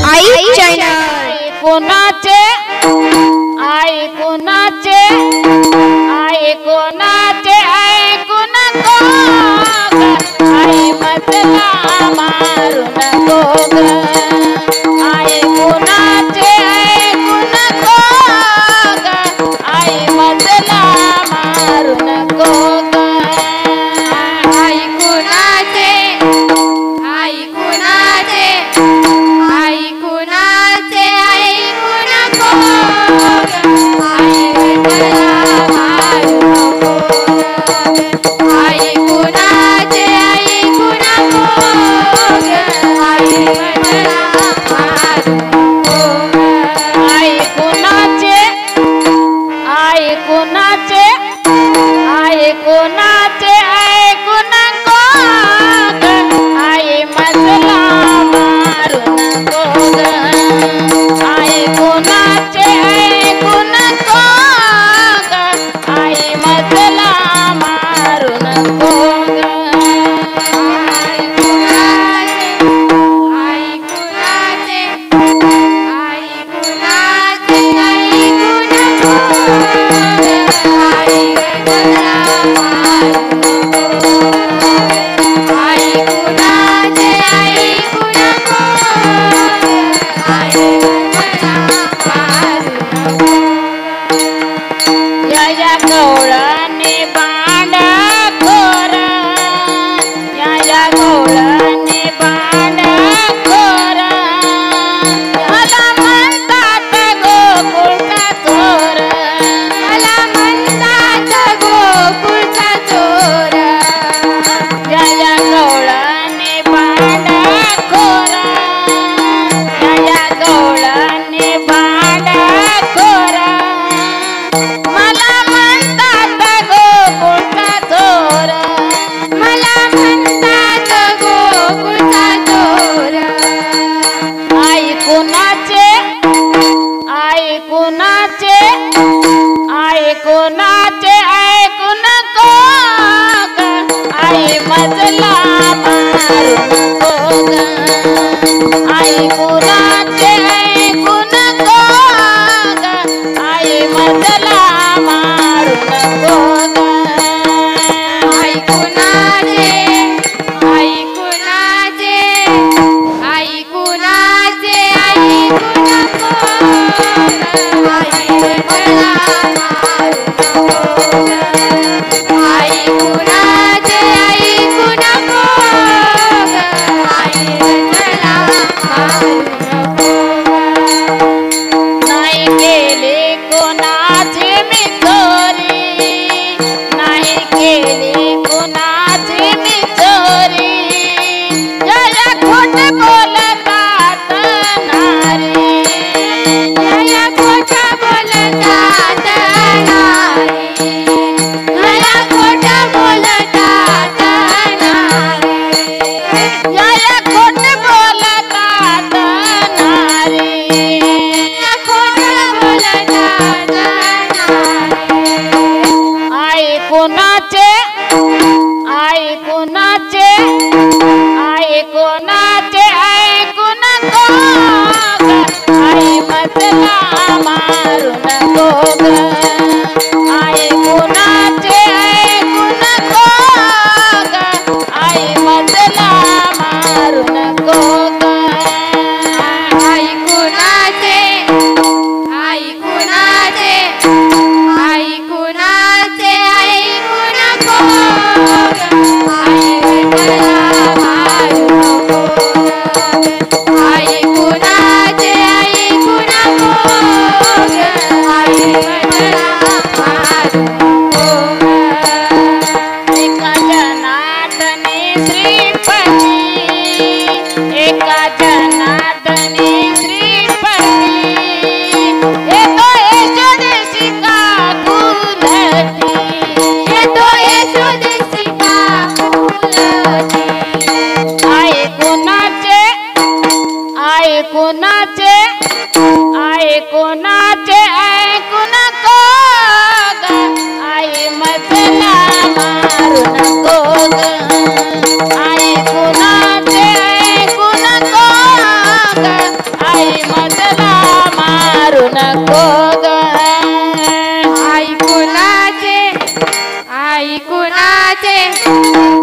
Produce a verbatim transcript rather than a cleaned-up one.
आई channel कोणाचे आई कोणाचे आई कोणाचे ऐकू नको आई मजला मारू नको आई कोणाचे ऐकू नको आई मजला मारू नको आई कुणाचे आई कुणाचे आई कुणाचे ऐकू नको आई विठ्ठला मारू नको आई कुणाचे ऐकू नको आई विठ्ठला मारू नको आई कोणाचे आई कोणाचे आई कोणाचे ऐकू नको आई मजला मारू नको आई कोणाचे ऐकू नको आई मजला मारू नको आई कुणाचे आई कुणाचे आई कुणाचे ऐकू नको आई विठ्ठला मारू नको आई कुणाचे ऐकू नको आई विठ्ठला मारू नको या या गवळाने बांड खोर या या गवळाने बांड खोर मला म्हणतात गोकुळचा चोर मला म्हणतात गोकुळचा चोर या या गवळाने बांड खोर या या गवळाने बांड खोर मला म्हणतात गोकुळचा चोर मला म्हणतात गोकुळचा चोर आई कुणाचे आई कुणाचे आई कुणाचे ऐकू नको आई मजला मारू नको आई कुणाचे ऐकू नको आई मजला मारू नको आई कुणाचे आई कुणाचे आई कुणाचे ऐकू नको आई विठ्ठला मारू नको आई कुणाचे ऐकू नको आई विठ्ठला मारू नको नाही केले कोणाची मी चोरी नाही केली कोणाची मी चोरी जया खोट बोलतात नारी जया खोट बोलतात नारी जया खोट बोलतात नारी जया खोट बोलतात नारी जया खोट बोलतात नारी आई कोणाचे आई कोणाचे आई कोणाचे ऐकू नको आई मजला मारू नको आई कोणाचे ऐकू नको आई मजला मारू नको आई कुणाचे आई कुणाचे आई कुणाचे ऐकू नको आई विठ्ठला मारू नको आई कुणाचे ऐकू नको आई विठ्ठला मारू नको एका जनार्दनी श्रीपती एका जनार्दनी श्रीपती येतो यशोदेशी काकुलती येतो यशोदेशी काकुलती आई कोणाचे आई कोणाचे आई कोणाचे ऐकू नको आई मजला मारू नको आई कोणाचे ऐकू नको आई नको ग आई कुणाचे आई कुणाचे